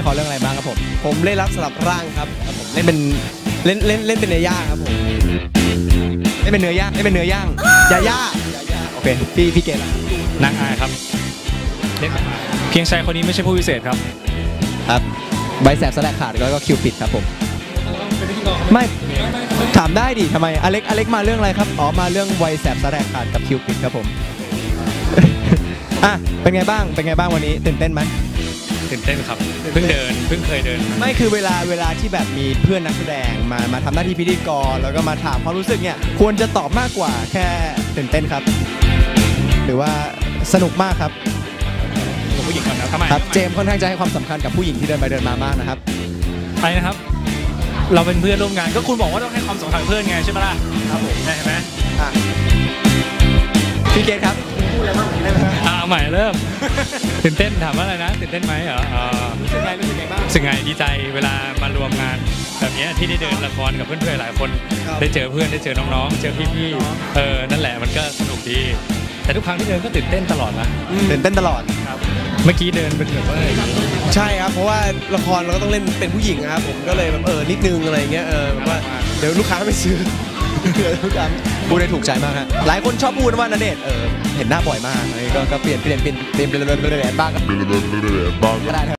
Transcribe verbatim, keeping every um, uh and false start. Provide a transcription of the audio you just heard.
ครเรื่องอะไรบ้างครับผมผมเล่นรับสลับร่างครับผมเล่นเป็นเล่นเล่นเล่นเป็นเนื้อย่างครับผมเล่นเป็นเนื้อย่างเล่นเป็นเนื้อย่างยาย่าโอเคพี่พี่เกศนางอายครับเล่นเพียงชายคนนี้ไม่ใช่ผู้พิเศษครับครับใบแสบสลักขาดแล้วก็คิวปิดครับผมไม่ถามได้ดิทำไมอเล็กอเล็กมาเรื่องอะไรครับอ๋อมาเรื่องไวแสบสลักขาดกับคิวปิดครับผมอ่ะเป็นไงบ้างเป็นไงบ้างวันนี้ตื่นเต้นไหมตื่นเต้นครับเพิ่งเดินเพิ่งเคยเดินไม่คือเวลาเวลาที่แบบมีเพื่อนนักแสดงมามาทำหน้าที่พิธีกรแล้วก็มาถามความรู้สึกเนี่ยควรจะตอบมากกว่าแค่ตื่นเต้นครับหรือว่าสนุกมากครับผู้หญิงก่อนนะทำไมครับเจมค่อนข้างจะให้ความสำคัญกับผู้หญิงที่เดินไปเดินมามากนะครับไปนะครับเราเป็นเพื่อนร่วมงานก็คุณบอกว่าต้องให้ความสำคัญเพื่อนไงใช่ไหมล่ะครับผมใช่ไหมพี่เกศครับพูดอะไรบ้างได้ไหมครับอ่าใหม่เริ่มตื่นเต้นถามว่าอะไรนะตื่นเต้นไหมเหรอรู้สึกไงรู้สึกไงบ้างรู้สึกไงดีใจเวลามารวมงานแบบนี้ที่ได้เดินละครกับเพื่อนๆหลายคนได้เจอเพื่อนได้เจอน้องๆเจอพี่ๆเออนั่นแหละมันก็สนุกดีแต่ทุกครั้งที่เดินก็ตื่นเต้นตลอดนะตื่นเต้นตลอดครับเมื่อกี้เดินเป็นแบบว่าใช่ครับเพราะว่าละครเราก็ต้องเล่นเป็นผู้หญิงครับผมก็เลยแบบเออนิดนึงอะไรเงี้ยเออแบบว่าเดี๋ยวลูกค้าไม่ซื้อทุกครั้งพูดได้ถูกใจมากฮะหลายคนชอบพูดว่าณเดชน์เออเห็นหน้าบ่อยมากก็เปลี่ยนเปลี่ยนเปลี่ยนเปลี่ยนเปลี่ยนบ้างก็ได้